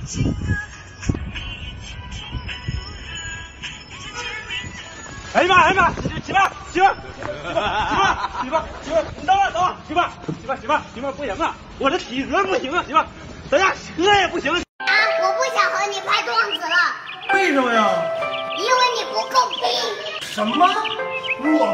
哎呀妈！哎呀妈！媳妇儿，你等会儿，媳妇儿，不行啊，我这体格不行啊，媳妇儿，咱家车也不行。 啊，我不想和你拍段子了。 为什么呀？ 因为你不够逼。 什么？我